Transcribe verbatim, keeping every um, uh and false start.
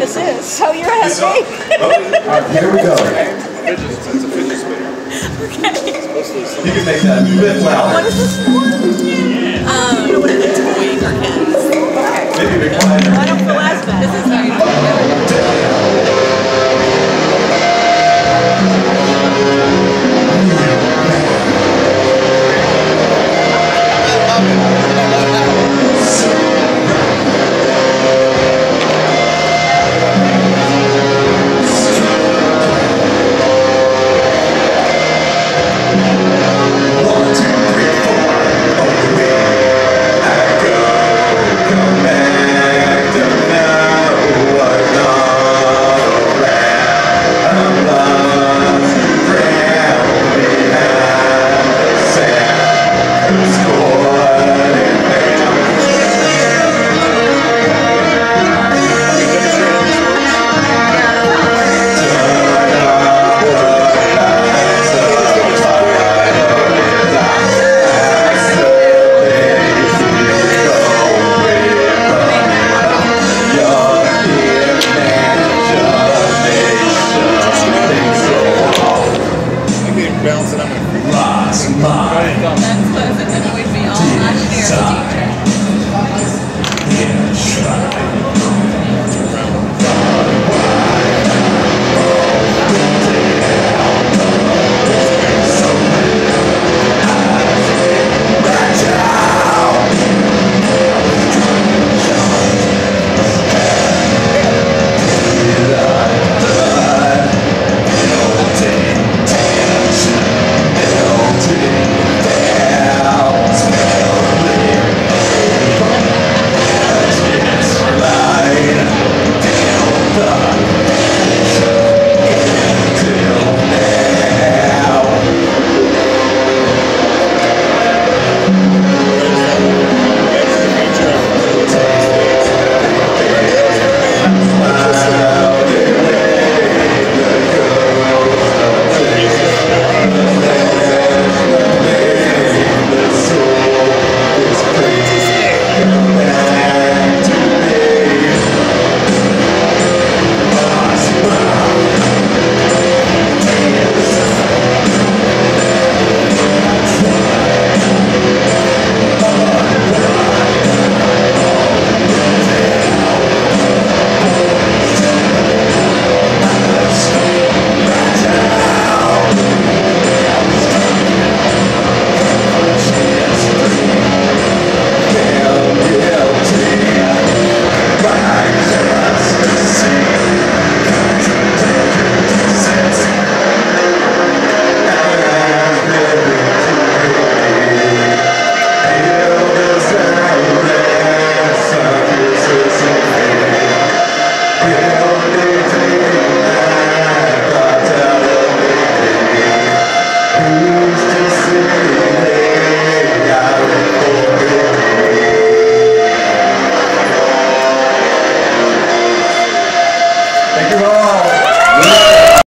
this is, so you're ahead of me. Alright, here we go. It's a fidget spinner. Okay. You can make that a bit louder. What is this for? Um, you know what, a toy for kids. Okay. Maybe be quieter. I don't feel as bad. This is very